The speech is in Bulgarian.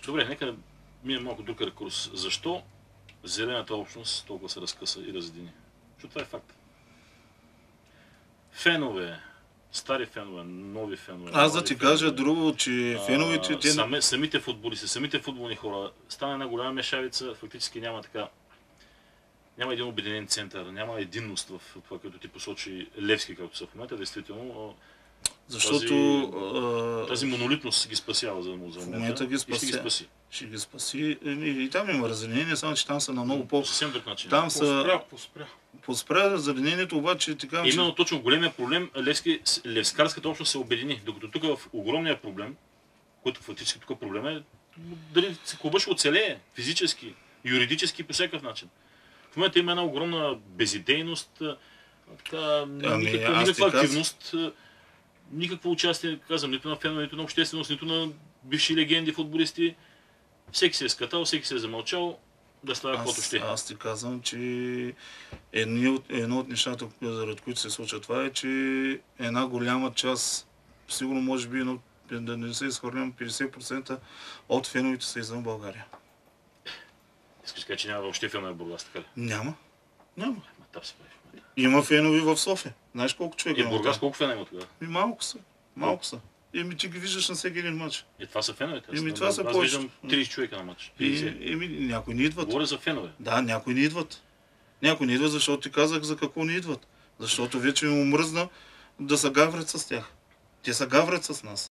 Добре, нека минем малко друг рекурс. Защо зелената общност толкова се разкъса и разедини? Защото това е факт. Фенове, стари фенове, нови фенове. Аз да ти кажа друго, че феновете... Самите футболисти, самите футболни хора, стана една голяма мешавица, фактически няма така. Няма един обединен център, няма единност в това, което ти посочи Левски, както са в момента, действително. Защото тази монолитност ги спасява за момента. Ще ги спаси. И там има разединение, само че там са на много по... Съвсем друг начин. Там поспря разединението, обаче така... Именно точно големия проблем, левскарската общност се обедини. Докато тук в огромния проблем, който фактически тук проблем е, дали клуба ще оцелее физически, юридически по всякакъв начин. В момента има една огромна безидейност, никаква активност, никакво участие, казвам, нито на фенове, нито на общественост, нито на бивши легенди, футболисти. Всеки се е скатал, всеки се е замълчал, да става каквото ще. Аз ти казвам, че едно от нещата, заради които се случва това е, че една голяма част, сигурно може би, да не се изхвърлям, 50% от феновете са извън България. Искаш да кажа, че няма въобще фенове в Бургас, така ли? Няма. Има фенови в София. Знаеш колко човека има? И в Бургас колко фенове има тогава? Малко са. Ти ги виждаш на всеки един матч. Това са феновете? Това са аз виждам 30 човека на матч. Някои не идват. Говоря за фенове. Да, някои не идват. Някои не идват, защото ти казах за какво не идват. Защото вече им омръзна да се гаврят с тях. Те се гаврят с нас.